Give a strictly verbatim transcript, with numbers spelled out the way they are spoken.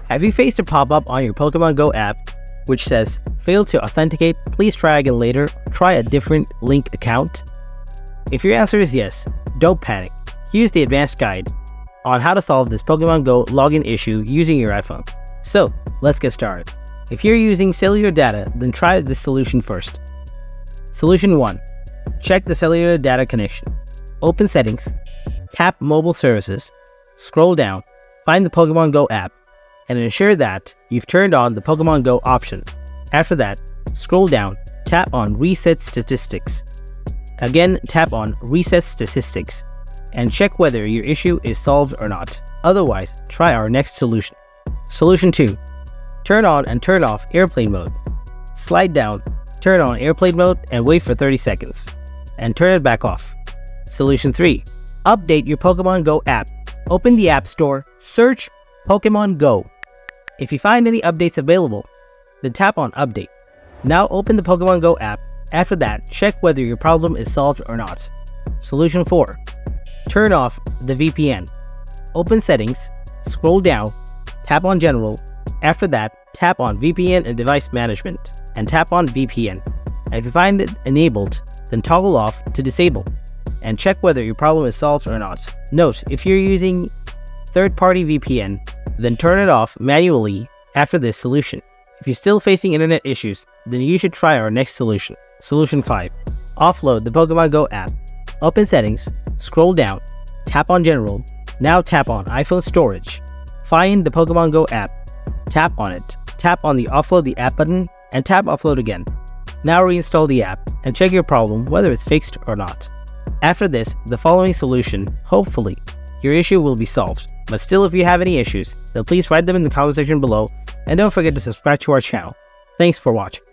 Have you faced a pop-up on your Pokemon Go app which says, "Failed to authenticate, please try again later, try a different linked account"? If your answer is yes, don't panic. Here's the advanced guide on how to solve this Pokemon Go login issue using your iPhone. So, let's get started. If you're using cellular data, then try this solution first. Solution one. Check the cellular data connection. Open Settings, tap Mobile Services, scroll down, find the Pokemon Go app, and ensure that you've turned on the Pokemon Go option. After that, scroll down, tap on Reset Statistics. Again, tap on Reset Statistics, and check whether your issue is solved or not. Otherwise, try our next solution. Solution two. Turn on and turn off airplane mode. Slide down, turn on airplane mode, and wait for thirty seconds, and turn it back off. Solution three. Update your Pokemon Go app. Open the App Store, search Pokemon Go. If you find any updates available, then tap on Update. Now open the Pokemon Go app. After that, check whether your problem is solved or not. Solution four. Turn off the V P N. Open Settings, scroll down, tap on General. After that, tap on V P N and Device Management, and tap on V P N. If you find it enabled, then toggle off to disable, and check whether your problem is solved or not. Note, if you're using third-party V P N, then turn it off manually after this solution. If you're still facing internet issues, then you should try our next solution. Solution five. Offload the Pokemon Go app. Open Settings, scroll down, tap on General, now tap on iPhone Storage. Find the Pokemon Go app, tap on it, tap on the Offload the app button, and tap Offload again. Now reinstall the app and check your problem whether it's fixed or not. After this, the following solution, hopefully, your issue will be solved. But still, if you have any issues, then please write them in the comment section below, and don't forget to subscribe to our channel. Thanks for watching.